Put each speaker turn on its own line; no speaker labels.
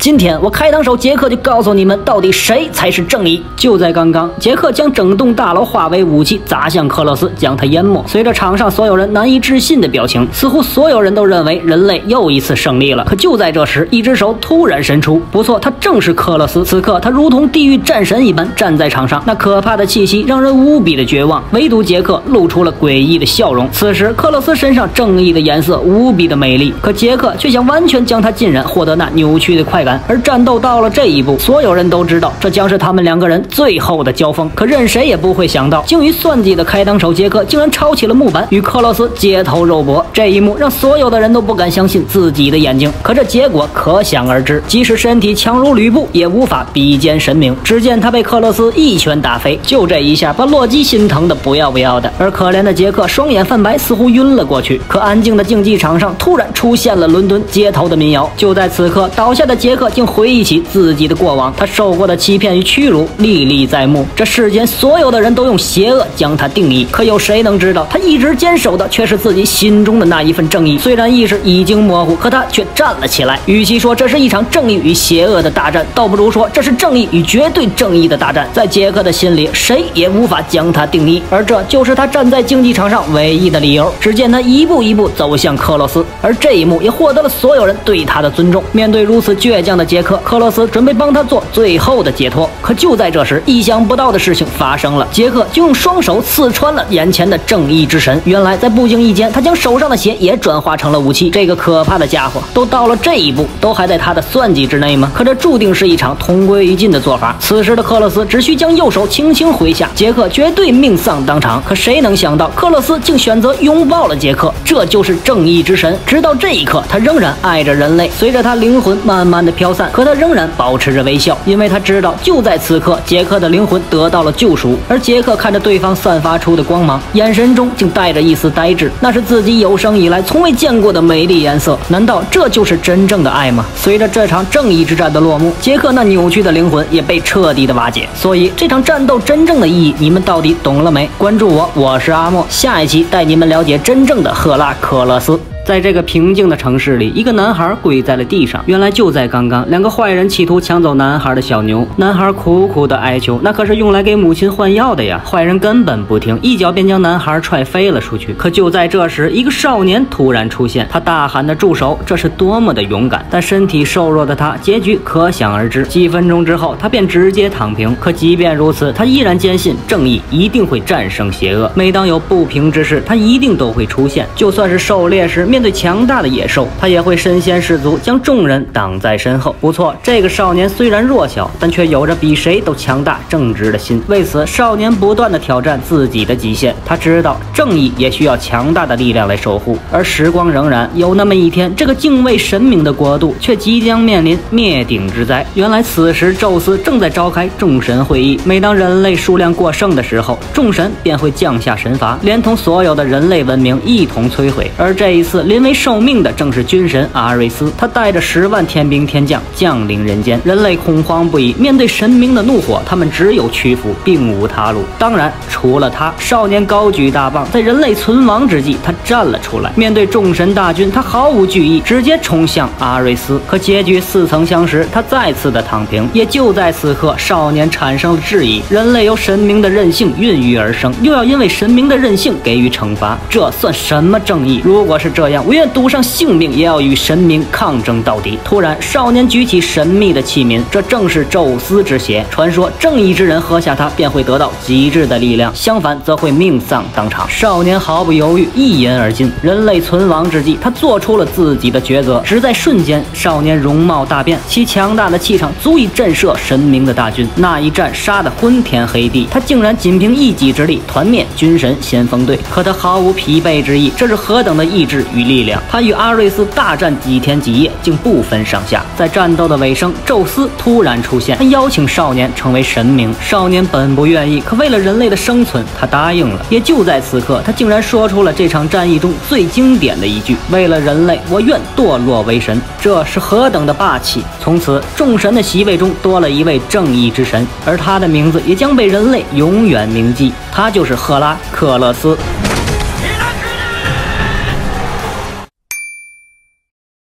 今天我开膛手杰克就告诉你们，到底谁才是正义。就在刚刚，杰克将整栋大楼化为武器砸向克洛斯，将他淹没。随着场上所有人难以置信的表情，似乎所有人都认为人类又一次胜利了。可就在这时，一只手突然伸出，不错，他正是克洛斯。此刻他如同地狱战神一般站在场上，那可怕的气息让人无比的绝望。唯独杰克露出了诡异的笑容。此时克洛斯身上正义的颜色无比的美丽，可杰克却想完全将他浸染，获得那扭曲的快感。而战斗到了这一步，所有人都知道这将是他们两个人最后的交锋。可任谁也不会想到，精于算计的开膛手杰克竟然抄起了木板，与克洛斯街头肉搏。这一幕让所有的人都不敢相信自己的眼睛。可这结果可想而知，即使身体强如吕布，也无法比肩神明。只见他被克洛斯一拳打飞，就这一下把洛基心疼的不要不要的。而可怜的杰克双眼泛白，似乎晕了过去。可安静的竞技场上突然出现了伦敦街头的民谣。就在此刻，倒下的杰克竟回忆起自己的过往，他受过的欺骗与屈辱历历在目。这世间所有的人都用邪恶将他定义，可有谁能知道，他一直坚守的却是自己心中的那一份正义。虽然意识已经模糊，可他却站了起来。与其说这是一场正义与邪恶的大战，倒不如说这是正义与绝对正义的大战。在杰克的心里，谁也无法将他定义，而这就是他站在竞技场上唯一的理由。只见他一步一步走向克洛斯，而这一幕也获得了所有人对他的尊重。面对如此倔强的杰克，克洛斯准备帮他做最后的解脱。可就在这时，意想不到的事情发生了，杰克就用双手刺穿了眼前的正义之神。原来在不经意间，他将手上的血也转化成了武器。这个可怕的家伙都到了这一步，都还在他的算计之内吗？可这注定是一场同归于尽的做法。此时的克洛斯只需将右手轻轻挥下，杰克绝对命丧当场。可谁能想到，克洛斯竟选择拥抱了杰克，这就是正义之神。直到这一刻，他仍然爱着人类。随着他灵魂慢慢的飘散，可他仍然保持着微笑，因为他知道就在此刻，杰克的灵魂得到了救赎。而杰克看着对方散发出的光芒，眼神中竟带着一丝呆滞，那是自己有生以来从未见过的美丽颜色。难道这就是真正的爱吗？随着这场正义之战的落幕，杰克那扭曲的灵魂也被彻底的瓦解。所以这场战斗真正的意义，你们到底懂了没？关注我，我是阿莫，下一期带你们了解真正的赫拉克勒斯。在这个平静的城市里，一个男孩跪在了地上。原来就在刚刚，两个坏人企图抢走男孩的小牛。男孩苦苦的哀求，那可是用来给母亲换药的呀！坏人根本不听，一脚便将男孩踹飞了出去。可就在这时，一个少年突然出现，他大喊的住手，这是多么的勇敢！但身体瘦弱的他，结局可想而知。几分钟之后，他便直接躺平。可即便如此，他依然坚信正义一定会战胜邪恶。每当有不平之事，他一定都会出现。就算是狩猎时面对强大的野兽，他也会身先士卒，将众人挡在身后。不错，这个少年虽然弱小，但却有着比谁都强大正直的心。为此，少年不断的挑战自己的极限。他知道正义也需要强大的力量来守护。而时光荏苒，有那么一天，这个敬畏神明的国度却即将面临灭顶之灾。原来此时宙斯正在召开众神会议，每当人类数量过剩的时候，众神便会降下神罚，连同所有的人类文明一同摧毁。而这一次临危受命的正是军神阿瑞斯，他带着10万天兵天将降临人间。人类恐慌不已，面对神明的怒火，他们只有屈服，并无他路。当然，除了他，少年高举大棒，在人类存亡之际，他站了出来。面对众神大军，他毫无惧意，直接冲向阿瑞斯。可结局似曾相识，他再次的躺平。也就在此刻，少年产生了质疑：人类由神明的任性孕育而生，又要因为神明的任性给予惩罚，这算什么正义？如果是这样，我愿赌上性命也要与神明抗争到底。突然，少年举起神秘的器皿，这正是宙斯之血。传说正义之人喝下它，便会得到极致的力量，相反则会命丧当场。少年毫不犹豫，一饮而尽。人类存亡之际，他做出了自己的抉择。只在瞬间，少年容貌大变，其强大的气场足以震慑神明的大军。那一战杀得昏天黑地，他竟然仅凭一己之力团灭军神先锋队。可他毫无疲惫之意，这是何等的意志与力量！他与阿瑞斯大战几天几夜，竟不分上下。在战斗的尾声，宙斯突然出现，他邀请少年成为神明。少年本不愿意，可为了人类的生存，他答应了。也就在此刻，他竟然说出了这场战役中最经典的一句：为了人类，我愿堕落为神。这是何等的霸气！从此，众神的席位中多了一位正义之神，而他的名字也将被人类永远铭记。他就是赫拉克勒斯。